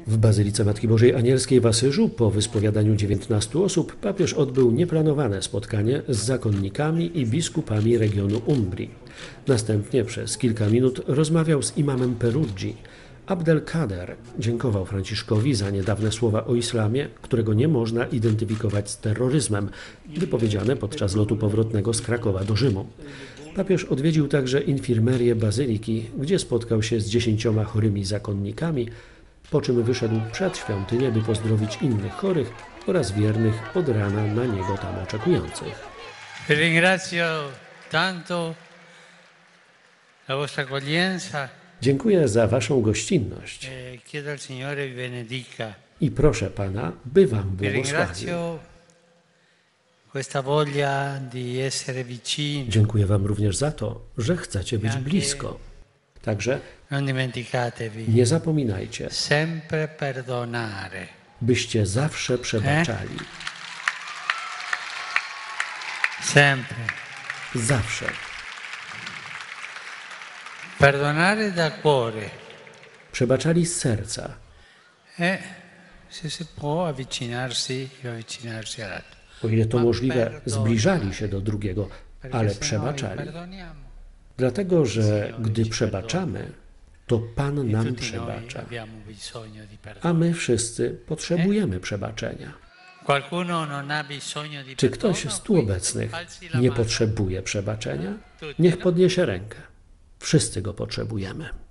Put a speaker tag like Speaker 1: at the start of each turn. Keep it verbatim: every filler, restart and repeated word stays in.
Speaker 1: W Bazylice Matki Bożej Anielskiej w Asyżu po wyspowiadaniu dziewiętnastu osób papież odbył nieplanowane spotkanie z zakonnikami i biskupami regionu Umbrii. Następnie przez kilka minut rozmawiał z imamem Peruggi. Abdelkader dziękował Franciszkowi za niedawne słowa o islamie, którego nie można identyfikować z terroryzmem, wypowiedziane podczas lotu powrotnego z Krakowa do Rzymu. Papież odwiedził także infirmerię bazyliki, gdzie spotkał się z dziesięcioma chorymi zakonnikami, po czym wyszedł przed świątynię, by pozdrowić innych chorych oraz wiernych od rana na niego tam oczekujących.
Speaker 2: Ringrazio tanto la vostra accoglienza.
Speaker 1: Dziękuję za waszą gościnność
Speaker 2: Chiedo al Signore vi benedica.
Speaker 1: i proszę Pana, by wam błogosławił.
Speaker 2: Ringrazio questa voglia di essere vicini.
Speaker 1: Dziękuję wam również za to, że chcecie być blisko. Także
Speaker 2: Non dimenticatevi
Speaker 1: nie zapominajcie,
Speaker 2: sempre perdonare.
Speaker 1: byście zawsze przebaczali.
Speaker 2: Sempre.
Speaker 1: Zawsze.
Speaker 2: Perdonare da cuore.
Speaker 1: Przebaczali z serca.
Speaker 2: E se si può avvicinarsi, avvicinarsi all'altro.
Speaker 1: O ile to możliwe, zbliżali się do drugiego, ale
Speaker 2: Perché se
Speaker 1: przebaczali.
Speaker 2: noi perdoniamo,
Speaker 1: Dlatego, że gdy przebaczamy, to Pan nam
Speaker 2: tutti noi
Speaker 1: przebacza,
Speaker 2: abbiamo bisogno di
Speaker 1: a
Speaker 2: perdono.
Speaker 1: my wszyscy potrzebujemy przebaczenia.
Speaker 2: Qualcuno non ha bisogno di
Speaker 1: Czy ktoś
Speaker 2: perdono?
Speaker 1: z tu obecnych
Speaker 2: Alzi la
Speaker 1: nie
Speaker 2: mano.
Speaker 1: potrzebuje przebaczenia? Niech podniesie rękę. Wszyscy go potrzebujemy.